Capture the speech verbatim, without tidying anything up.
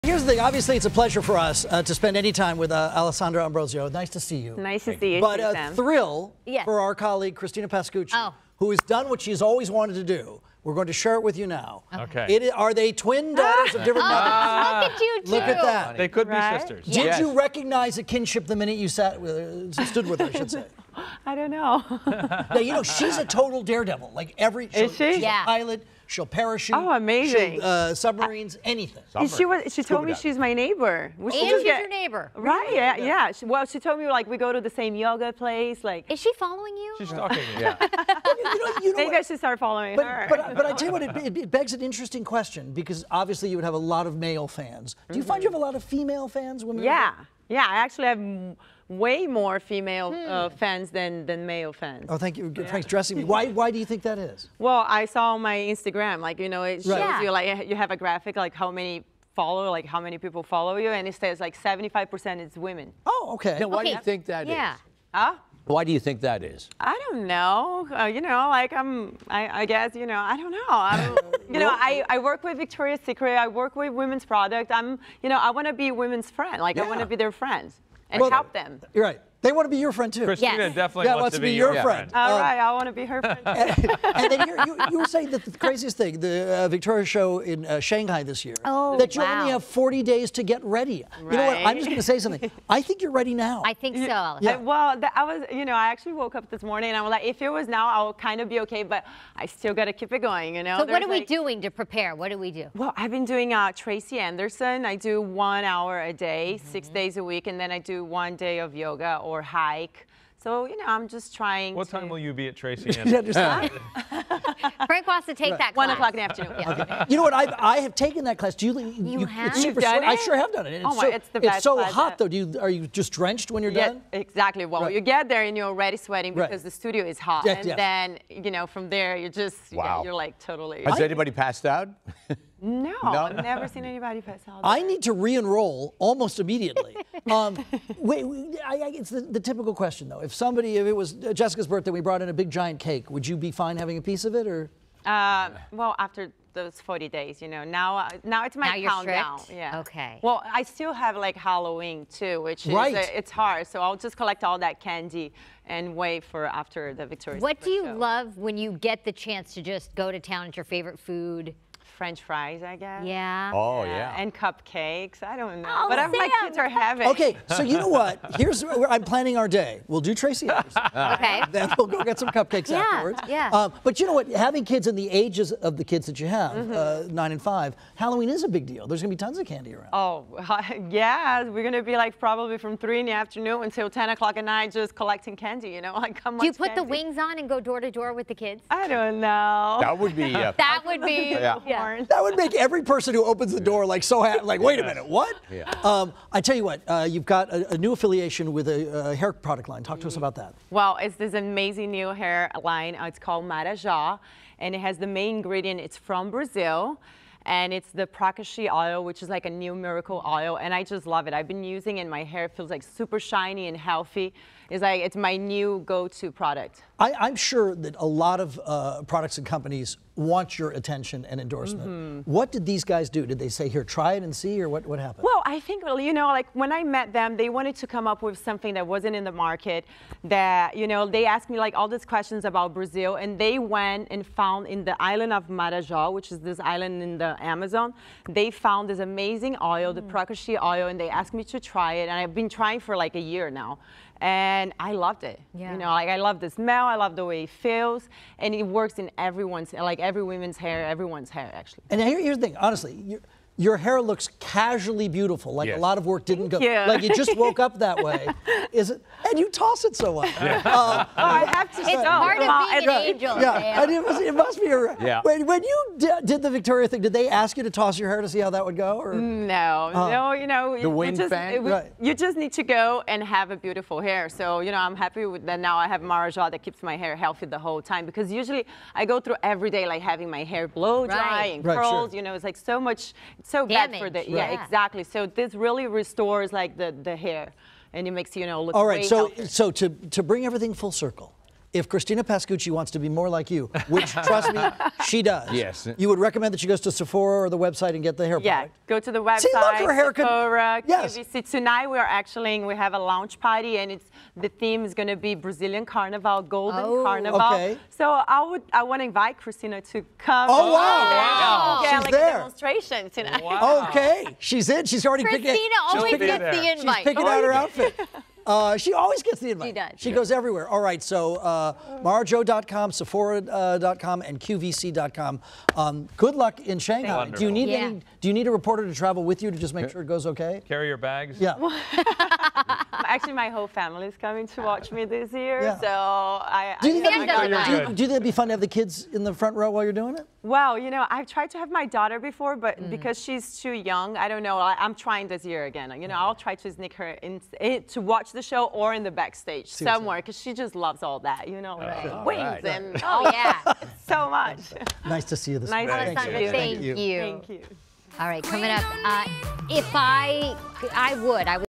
Here's the thing. Obviously, it's a pleasure for us uh, to spend any time with uh, Alessandra Ambrosio. Nice to see you. Nice to see you. But a thrill yes. for our colleague, Christina Pascucci, oh. who has done what she's always wanted to do. We're going to share it with you now. Okay. It, are they twin daughters of different oh, mothers? Look at you, too. Look at that. They could right? be sisters. Did yes. you recognize a kinship the minute you sat with, uh, stood with her, I should say? I don't know. Now, you know, she's a total daredevil. Like every, Is she? She's Yeah. a pilot. She'll parachute. Oh, amazing. She'll, uh, submarines, anything. And she was. She told me she's my neighbor. We And should she's get- your neighbor. Right? Yeah. Yeah. She, well, she told me like we go to the same yoga place. Like Is she following you? She's stalking you. Yeah. you know, you know maybe what? I should start following But, her. but, but I tell you what, it, it, it begs an interesting question because obviously you would have a lot of male fans. Do you find you have a lot of female fans? Women? yeah. Yeah. I actually have m way more female uh, fans than than male fans. Oh, thank you. Frank's dressing me. Why, why do you think that is? Well, I saw on my Instagram, like, you know, it shows Right. Yeah. you, like, you have a graphic, like, how many follow, like, how many people follow you, and it says, like, seventy-five percent is women. Oh, okay. Now, why do Okay. you think that is? Yeah. Huh? Why do you think that is? I don't know. Uh, you know, like, I'm, I, I guess, you know, I don't know. I'm, you know, I, I work with Victoria's Secret. I work with women's product. I'm, you know, I want to be women's friend. Like, I want Yeah. to be their friends and Well, help them. You're right. They want to be your friend, too. Christina Yes. definitely Yeah, wants, to be, your friend. friend. All Um, right, I want to be her friend. And then you're, you, you were saying that the craziest thing, the uh, Victoria show in uh, Shanghai this year, Oh, that you wow. only have forty days to get ready. You know what? I'm Right. just going to say something. I think you're ready now. I think so. Yeah. I- well, the, I was, you know, I actually woke up this morning and I was like, if it was now, I'll kind of be okay, but I still got to keep it going, you know? So what There's are we like- doing to prepare? What do we do? Well, I've been doing uh, Tracy Anderson. I do one hour a day, Mm-hmm. six days a week, and then I do one day of yoga or hike. So, you know, I'm just trying What to... time will you be at Tracy You Anderson? understand? Frank wants to take that class. One o'clock in the afternoon. Yeah. You know what? I I have taken that class. Do you? You, You have? It's super You've done sweat. I it? sure have done it. And Oh it's my- so, it's the best so class hot ever. though. Do you? Are you just drenched when you're Yeah, done? exactly. Well, Right. you get there and you're already sweating Right. because the studio is hot. Yes, and yes. then, you know, from there, you're just, yeah, Wow. you're like totally... Has anybody passed out? No, No? I've never seen anybody pass out. I need to re-enroll almost immediately. um, wait, wait, I, I, it's the, the typical question though. If somebody, if it was Jessica's birthday, we brought in a big giant cake, would you be fine having a piece of it, or? Uh, well, after those forty days, you know, now uh, now it's my Now you're countdown. strict? Yeah. Okay. Well, I still have like Halloween too, which is Right. uh, it's hard. So I'll just collect all that candy and wait for after the Victoria's What do Secret you show. love when you get the chance to just go to town at your favorite food? French fries, I guess. Yeah. Oh, yeah. And cupcakes. I don't know. Oh, Whatever my Sam. kids are having. Okay, so you know what? Here's where I'm planning our day. We'll do Tracy Anderson. Okay. Then we'll go get some cupcakes Yeah, afterwards. yeah. Um, but you know what? Having kids in the ages of the kids that you have, Mm-hmm. uh, nine and five, Halloween is a big deal. There's gonna be tons of candy around. Oh, yeah. We're going to be like probably from three in the afternoon until ten o'clock at night just collecting candy, you know? Like, how much Do you put the candy? wings on and go door to door with the kids? I don't know. That would be. Uh, That would be. Yeah. yeah. That would make every person who opens the door like so happy. Like, wait a minute, what? Yeah. Um, I tell you what, uh, you've got a, a new affiliation with a, a hair product line. Talk to us about that. Well, it's this amazing new hair line. Uh, It's called Marajo, and it has the main ingredient. It's from Brazil, and it's the Prakashi oil, which is like a new miracle oil, and I just love it. I've been using it, and my hair feels like super shiny and healthy. It's like it's my new go-to product. I, I'm sure that a lot of uh, products and companies want your attention and endorsement. Mm-hmm. What did these guys do? Did they say, here, try it and see, or what, what happened? Well, I think, well, you know, like when I met them, they wanted to come up with something that wasn't in the market, that, you know, they asked me like all these questions about Brazil, and they went and found in the island of Marajo, which is this island in the Amazon, they found this amazing oil, the Prakashi oil, and they asked me to try it, and I've been trying for like a year now. And I loved it. Yeah. You know, like I love the smell, I love the way it feels, and it works in everyone's, like every woman's hair, everyone's hair actually. And here, here's the thing, honestly, your, your hair looks casually beautiful, like Yes. a lot of work didn't Thank go, you. like you just woke up that way. Is it? And you toss it so well. Uh, Oh, I have to It's show. part of Well, being an it- angel, yeah, Sam. and it must, it must be a, Yeah. when, when you di- did the Victoria thing, did they ask you to toss your hair to see how that would go? Or? No, no, you know, you- wind you just, fan? it- we- Right. you just need to go and have a beautiful hair. So, you know, I'm happy with that now I have Marajo that keeps my hair healthy the whole time, because usually I go through every day like having my hair blow dry Right. and Right, sure. curls, you know, it's like so much, it's so bad for the, Damage. yeah, Right. exactly. So this really restores like the, the hair, and it makes, you know, look All right, way so healthier. so to, to bring everything full circle, if Christina Pascucci wants to be more like you, which, trust me, she does. Yes. You would recommend that she goes to Sephora or the website and get the hair Yeah, product? go to the website. See, look, her haircut. Sephora, Yes. Q V C. Tonight we are actually we have a launch party, and it's the theme is going to be Brazilian Carnival, Golden Oh. Carnival. Okay. So I would I want to invite Christina to come. Oh, wow. Wow. Yeah, She's like there. a demonstration tonight. Okay, she's in. She's already picking. Christina always picking- gets the She's invite. picking out her outfit. Uh, she always gets the invite. She does. She goes everywhere. All right, so uh, Marajo dot com, Sephora dot com, and Q V C dot com. Um, good luck in Shanghai. Wonderful. Do you need Yeah. any? Do you need a reporter to travel with you to just make sure it goes okay? Carry your bags. Yeah. Actually, my whole family is coming to watch me this year, Yeah. so I. Do you, I think Sam that'd be, doesn't do, you, mind. do you think that'd be fun to have the kids in the front row while you're doing it? Well, you know, I've tried to have my daughter before, but Mm. because she's too young, I don't know. I, I'm trying this year again. You know, I'll try to sneak her in, in to watch the show or in the backstage what I'm somewhere, because she just loves all that. You know, like wings right. and Oh, yeah. so much. Nice to see you this Nice morning. to Alessandra, you. thank you. you. Thank you. All right, coming up, uh, if I, I would, I would.